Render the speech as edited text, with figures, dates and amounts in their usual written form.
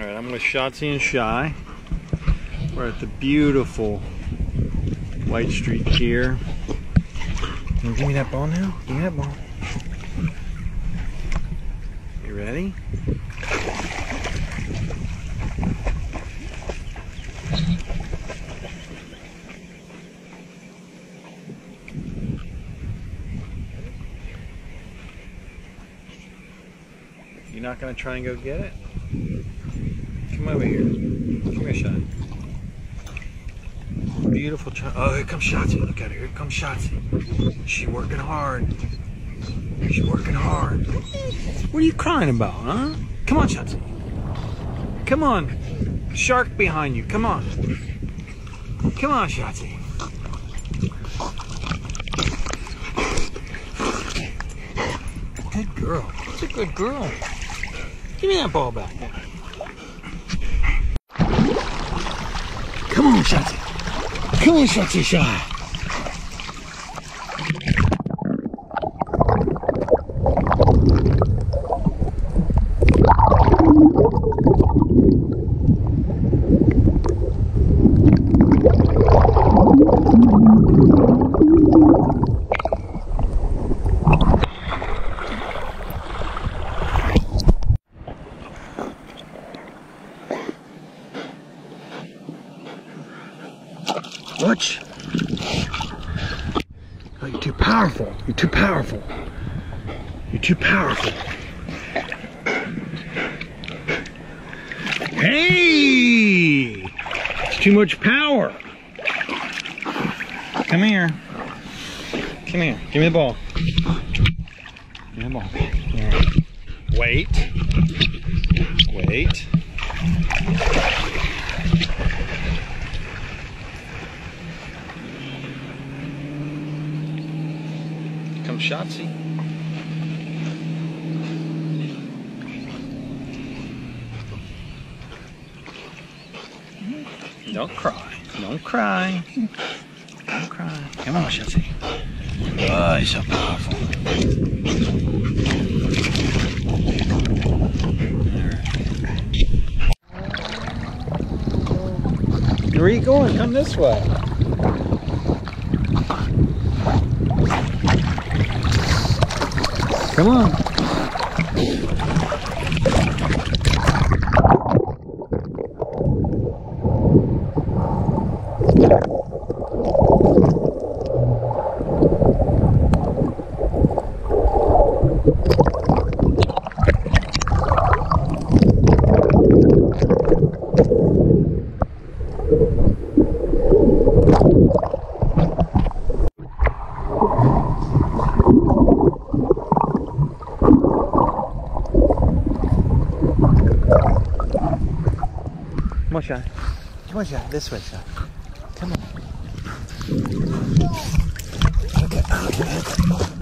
Alright, I'm with Schatzi and Shiloh. We're at the beautiful White Street Pier. Can you give me that ball now? Give me that ball. You ready? You're not going to try and go get it? Come over here. Come here, Shot. Beautiful child. Oh, here comes Schatzi. Look at her. Here comes Schatzi. She's working hard. She's working hard. What are you crying about, huh? Come on, Schatzi. Come on. Shark behind you. Come on. Come on, Schatzi. Good girl. That's a good girl. Give me that ball back. Come on, Schatzi. Come on, Schatzi, Shy. Watch. Oh, you're too powerful. You're too powerful. You're too powerful. Hey! It's too much power. Come here. Come here. Give me the ball. Give me the ball. Yeah. Wait. Wait. Come Schatzi. Don't cry. Don't cry. Don't cry. Come on, Schatzi. Oh, he's so powerful. Right. Where are you going? Come this way. Come on. Come on, Shot. Come on, Shot. This way, Shot. Come on. Okay.